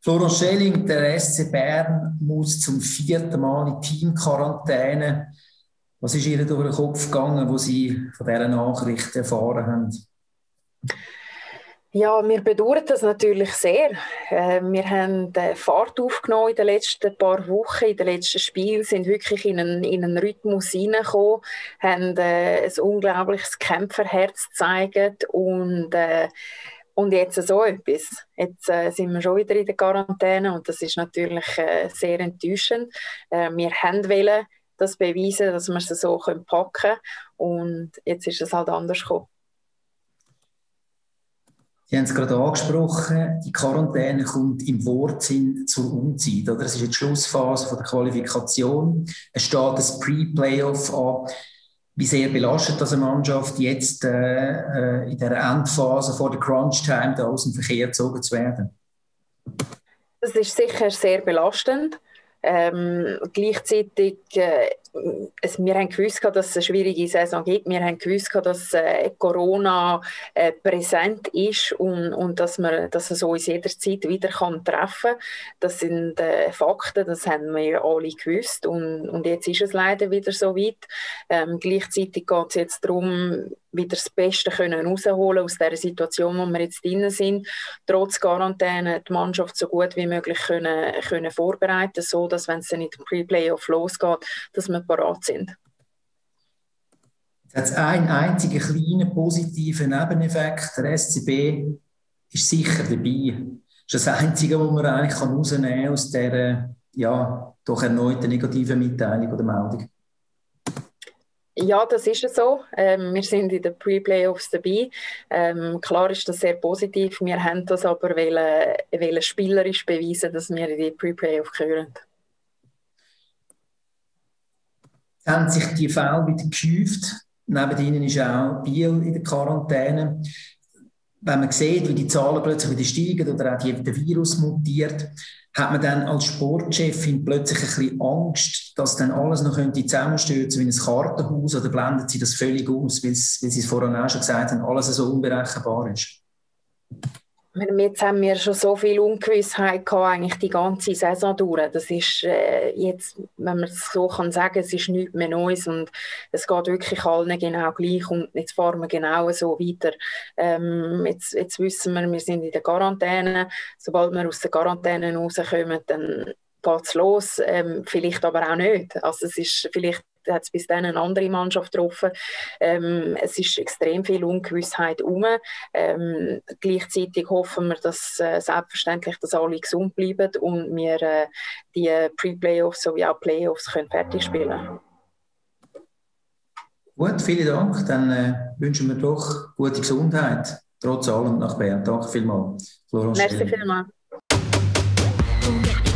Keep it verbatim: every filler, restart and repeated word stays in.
Florence Schelling, der S C Bern muss zum vierten Mal in Teamquarantäne. Was ist ihr durch den Kopf gegangen, wo Sie von dieser Nachricht erfahren haben? Ja, wir bedauern das natürlich sehr. Äh, wir haben äh, Fahrt aufgenommen in den letzten paar Wochen, in den letzten Spielen, sind wirklich in einen, in einen Rhythmus hineingekommen, haben äh, ein unglaubliches Kämpferherz gezeigt und, äh, und jetzt so etwas. Jetzt äh, sind wir schon wieder in der Quarantäne und das ist natürlich äh, sehr enttäuschend. Äh, wir haben wollen das beweisen, dass wir es so packen können und jetzt ist es halt anders gekommen. Sie haben es gerade angesprochen, die Quarantäne kommt im Wortsinn zur Unzeit. Oder? Es ist jetzt die Schlussphase von der Qualifikation. Es steht das Pre-Playoff an. Wie sehr belastet das eine Mannschaft, jetzt äh, in der Endphase vor der Crunch-Time da aus dem Verkehr gezogen zu werden? Das ist sicher sehr belastend. Ähm, gleichzeitig, äh, es, wir haben gewusst, dass es eine schwierige Saison gibt. Wir haben gewusst, dass äh, Corona äh, präsent ist und, und dass, man, dass es uns jederzeit wieder kann treffen kann. Das sind äh, Fakten, das haben wir alle gewusst. Und, und jetzt ist es leider wieder so weit. Ähm, gleichzeitig geht es jetzt darum, wieder das Beste können rausholen aus der Situation, wo wir jetzt drin sind. Trotz Quarantäne die Mannschaft so gut wie möglich können, können vorbereiten, so dass, wenn es dann in den Pre-Playoff losgeht, dass wir parat sind. Jetzt hat es einen einzigen kleinen positiven Nebeneffekt. Der S C B ist sicher dabei. Das ist das Einzige, was man eigentlich herausnehmen kann aus dieser ja, doch erneuten negativen Mitteilung oder Meldung. Ja, das ist es so. Ähm, wir sind in den Pre-Playoffs dabei. Ähm, klar ist das sehr positiv. Wir haben das aber wollen, wollen spielerisch beweisen, dass wir in die Pre-Playoffs gehören. Jetzt haben sich die Fälle wieder gehäuft. Neben ihnen ist auch Biel in der Quarantäne. Wenn man sieht, wie die Zahlen plötzlich wieder steigen oder auch der Virus mutiert, hat man dann als Sportchefin plötzlich ein bisschen Angst, dass dann alles noch zusammenstürzen wie ein Kartenhaus, oder blendet sie das völlig aus, weil sie es vorhin auch schon gesagt haben, alles so unberechenbar ist? Jetzt haben wir schon so viel Ungewissheit gehabt, eigentlich die ganze Saison durch. Das ist äh, jetzt, wenn man es so kann sagen, es ist nichts mehr Neues und es geht wirklich allen genau gleich und jetzt fahren wir genau so weiter. Ähm, jetzt, jetzt wissen wir, wir sind in der Quarantäne. Sobald wir aus der Quarantäne rauskommen, dann geht es los, ähm, vielleicht aber auch nicht. Also es ist vielleicht hat es bis dann eine andere Mannschaft getroffen. Ähm, es ist extrem viel Ungewissheit herum. Ähm, gleichzeitig hoffen wir, dass äh, selbstverständlich, dass alle gesund bleiben und wir äh, die Pre-Playoffs sowie auch Playoffs können fertig spielen. Gut, vielen Dank. Dann äh, wünschen wir doch gute Gesundheit, trotz allem nach Bern. Danke vielmals. Merci vielmals.